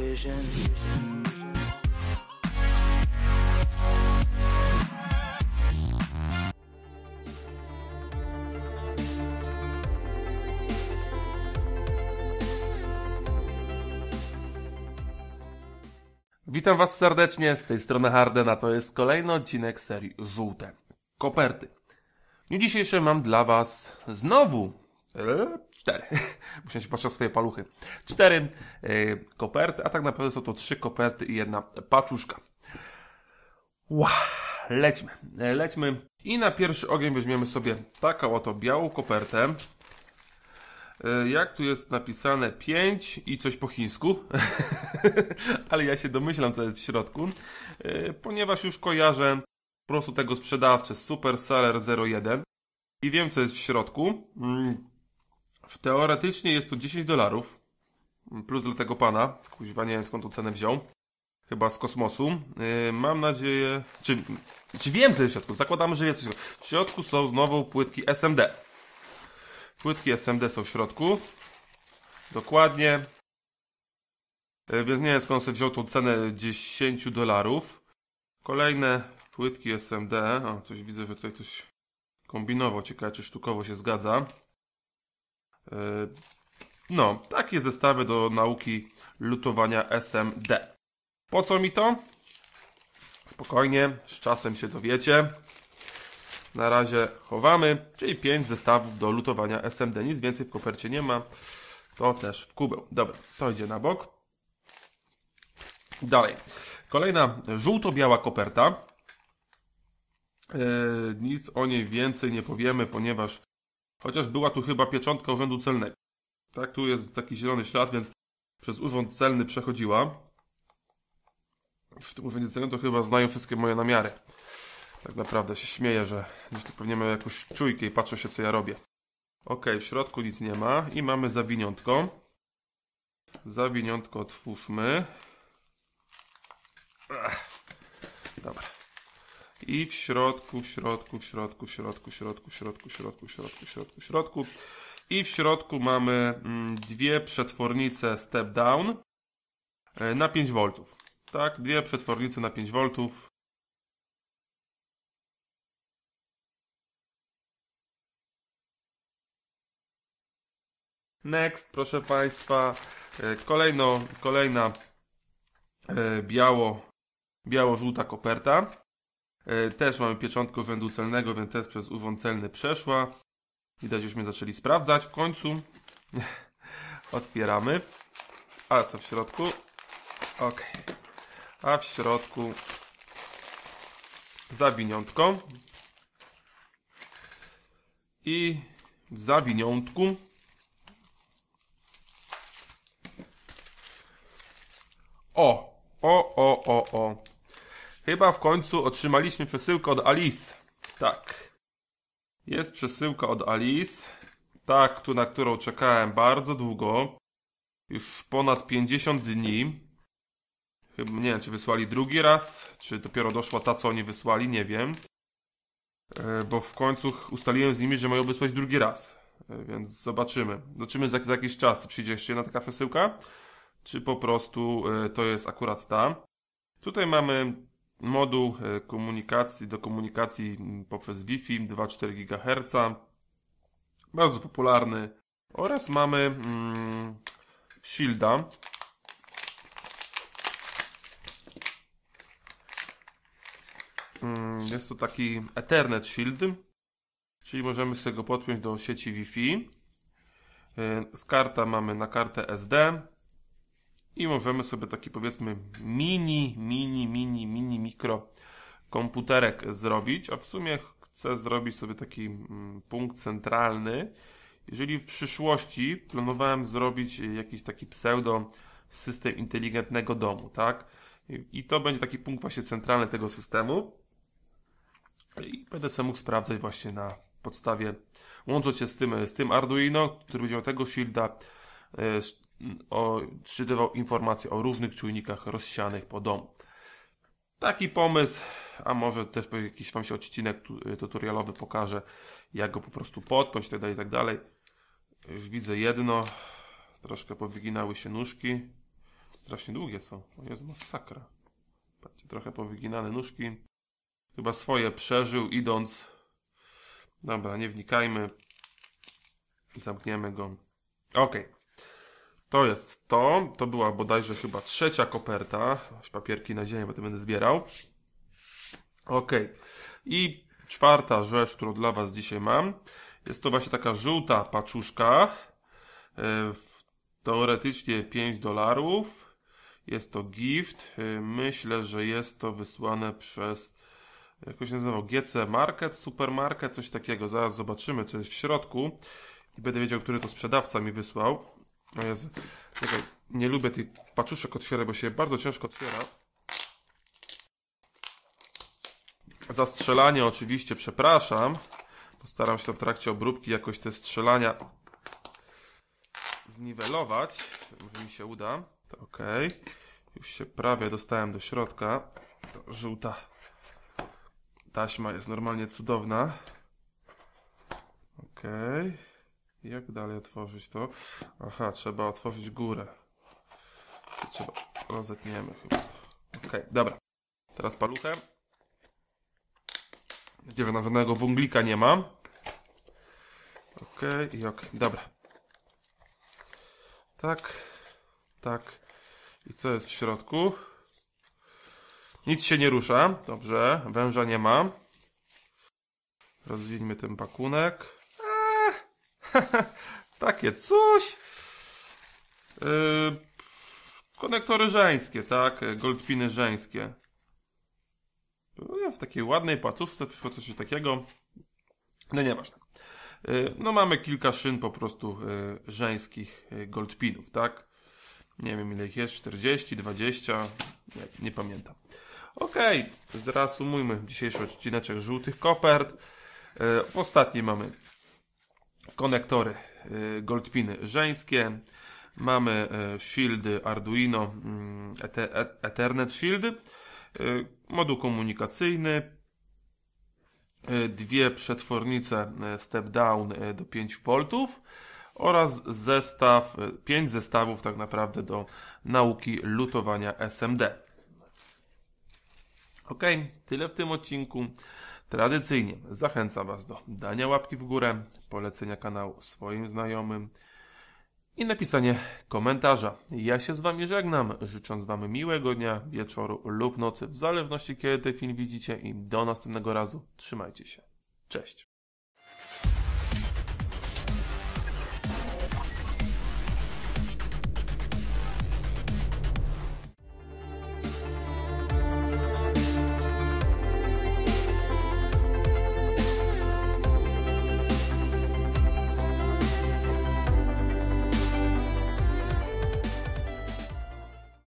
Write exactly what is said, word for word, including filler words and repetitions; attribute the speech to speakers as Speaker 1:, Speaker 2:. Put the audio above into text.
Speaker 1: vision.
Speaker 2: Witam Was serdecznie, z tej strony Harden, a to jest kolejny odcinek serii Żółte Koperty. W dniu dzisiejszym mam dla Was znowu e, cztery, muszę się patrzeć na swoje paluchy, cztery e, koperty, a tak naprawdę są to trzy koperty i jedna paczuszka. Wow, lećmy, e, lećmy i na pierwszy ogień weźmiemy sobie taką oto białą kopertę. Jak tu jest napisane pięć i coś po chińsku, ale ja się domyślam, co jest w środku, ponieważ już kojarzę po prostu tego sprzedawcę Super Seller zero jeden i wiem, co jest w środku. Teoretycznie jest to dziesięć dolarów, plus dla tego pana, kuźwa, nie wiem skąd tą cenę wziął, chyba z kosmosu. Mam nadzieję, czy, czy wiem, co jest w środku, zakładamy, że jest w środku. W środku są znowu płytki S M D. Płytki S M D są w środku. Dokładnie. Więc nie wiem, skąd sobie wziął tą cenę dziesięć dolarów. Kolejne płytki S M D. O, coś widzę, że tutaj coś kombinował. Ciekawe, czy sztukowo się zgadza. No, takie zestawy do nauki lutowania S M D. Po co mi to? Spokojnie, z czasem się dowiecie. Na razie chowamy, czyli pięć zestawów do lutowania S M D. Nic więcej w kopercie nie ma. To też w kubeł. Dobra, to idzie na bok. Dalej. Kolejna żółto-biała koperta. Yy, nic o niej więcej nie powiemy, ponieważ chociaż była tu chyba pieczątka Urzędu Celnego. Tak, tu jest taki zielony ślad, więc przez Urząd Celny przechodziła. W tym Urzędzie Celnym to chyba znają wszystkie moje namiary. Tak naprawdę się śmieję, że gdzieś tu pewnie mają jakąś czujkę i patrzą się, co ja robię. Ok, w środku nic nie ma i mamy zawiniątko. Zawiniątko otwórzmy. Ech. Dobra. I w środku, w środku, w środku, w środku, w środku, w środku, w środku, w środku, w środku, w środku. I w środku mamy mm, dwie przetwornice step down e, na pięć woltów. Tak, dwie przetwornice na pięć woltów. Next, proszę Państwa, kolejno, kolejna biało, biało-żółta koperta. Też mamy pieczątkę Urzędu Celnego, więc też przez Urząd Celny przeszła. Widać, już mnie zaczęli sprawdzać w końcu. Otwieramy. A co w środku? Ok. A w środku zawiniątko. I w zawiniątku O, o, o, o, o. Chyba w końcu otrzymaliśmy przesyłkę od Alice. Tak. Jest przesyłka od Alice. Tak, tu na którą czekałem bardzo długo. Już ponad pięćdziesiąt dni. Chyba nie wiem, czy wysłali drugi raz, czy dopiero doszła ta, co oni wysłali, nie wiem. E, bo w końcu ustaliłem z nimi, że mają wysłać drugi raz. E, więc zobaczymy. Zobaczymy za, za jakiś czas, czy przyjdzie jeszcze jedna taka przesyłka. Czy po prostu y, to jest akurat ta. Tutaj mamy moduł y, komunikacji do komunikacji poprzez Wi-Fi dwa przecinek cztery gigaherca. Bardzo popularny. Oraz mamy mm, shielda. Mm, jest to taki Ethernet Shield. Czyli możemy sobie go podpiąć do sieci Wi-Fi. Y, z karta mamy na kartę S D. I możemy sobie taki, powiedzmy, mini, mini, mini, mini mikro komputerek zrobić, a w sumie chcę zrobić sobie taki mm, punkt centralny. Jeżeli w przyszłości planowałem zrobić jakiś taki pseudo system inteligentnego domu, tak? I, i to będzie taki punkt właśnie centralny tego systemu. I będę sobie mógł sprawdzać właśnie na podstawie, łącząc się z tym, z tym Arduino, który będzie miał tego shielda, o, czytywał informacje o różnych czujnikach rozsianych po domu. Taki pomysł, a może też jakiś wam się odcinek tutorialowy pokaże, jak go po prostu podpiąć, tak dalej, tak dalej. Już widzę jedno, troszkę powyginały się nóżki. Strasznie długie są. O Jezu, masakra. Patrzcie, trochę powyginane nóżki. Chyba swoje przeżył idąc. Dobra, nie wnikajmy. Zamkniemy go. Ok. To jest to. To była bodajże chyba trzecia koperta. Papierki na ziemię, bo to będę zbierał. Ok. I czwarta rzecz, którą dla was dzisiaj mam. Jest to właśnie taka żółta paczuszka. Teoretycznie pięć dolarów. Jest to gift. Myślę, że jest to wysłane przez, jakoś się nazywał, G C Market, Supermarket, coś takiego. Zaraz zobaczymy, co jest w środku. I będę wiedział, który to sprzedawca mi wysłał. O Jezu. Czekaj, nie lubię tych paczuszek otwierać, bo się bardzo ciężko otwiera. Za strzelanie oczywiście przepraszam. Postaram się to w trakcie obróbki jakoś te strzelania zniwelować. Może mi się uda. To ok. Już się prawie dostałem do środka. To żółta taśma jest normalnie cudowna. Ok. Jak dalej otworzyć to? Aha, trzeba otworzyć górę. Trzeba, rozetniemy chyba. Ok, dobra. Teraz paluchem. Widzę, że na żadnego wąglika nie ma. Ok, i ok, dobra. Tak, tak. I co jest w środku? Nic się nie rusza. Dobrze, węża nie ma. Rozwiniemy ten pakunek. Eee, takie coś. Yy, konektory żeńskie, tak? Goldpiny żeńskie. W takiej ładnej pacówce przyszło coś takiego. No nieważne. Yy, no mamy kilka szyn po prostu yy, żeńskich yy, goldpinów, tak? Nie wiem ile ich jest, czterdzieści, dwadzieścia, nie, nie pamiętam. Okej, okay, zreasumujmy dzisiejszy odcineczek żółtych kopert. Yy, ostatni mamy konektory yy, goldpiny żeńskie. Mamy yy, shieldy Arduino yy, Ethernet Shield. Yy, moduł komunikacyjny. Yy, dwie przetwornice yy, step down yy, do pięć woltów. Oraz zestaw, pięć zestawów tak naprawdę do nauki lutowania S M D. Ok, tyle w tym odcinku. Tradycyjnie zachęcam was do dania łapki w górę, polecenia kanału swoim znajomym i napisania komentarza. Ja się z wami żegnam, życząc wam miłego dnia, wieczoru lub nocy, w zależności kiedy ten film widzicie i do następnego razu. Trzymajcie się. Cześć.